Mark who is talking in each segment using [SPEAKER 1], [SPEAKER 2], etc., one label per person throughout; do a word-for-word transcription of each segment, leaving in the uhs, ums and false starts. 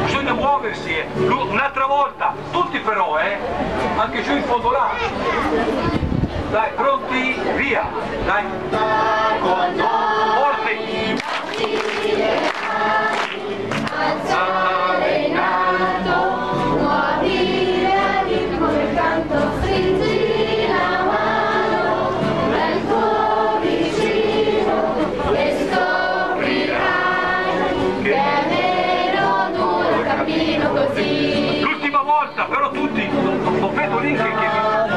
[SPEAKER 1] bisogna muoversi, eh. Un'altra volta, tutti però, eh, anche giù in fondo là. Dai, pronti? Via! Dai! Forte!
[SPEAKER 2] Alzare in alto, muovere al ritmo del canto, stringi la mano nel tuo vicino e scoprirai che è meno duro il cammino così.
[SPEAKER 1] L'ultima volta, però tutti, non, non vedo lì che... che...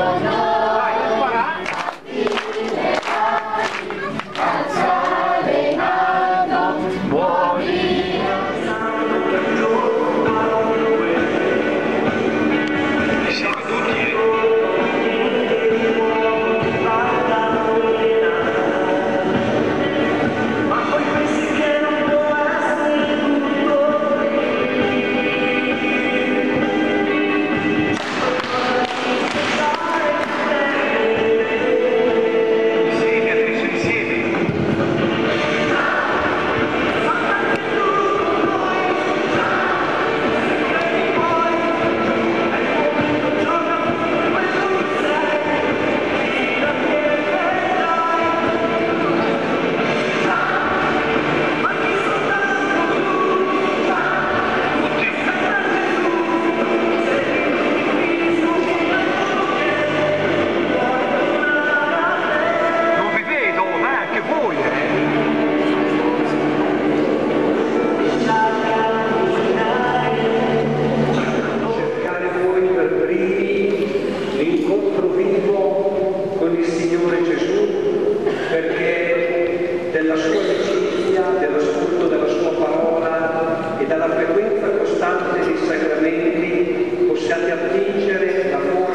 [SPEAKER 3] della sua amicizia, dell'ascolto della sua parola e dalla frequenza costante dei sacramenti possiate attingere la forza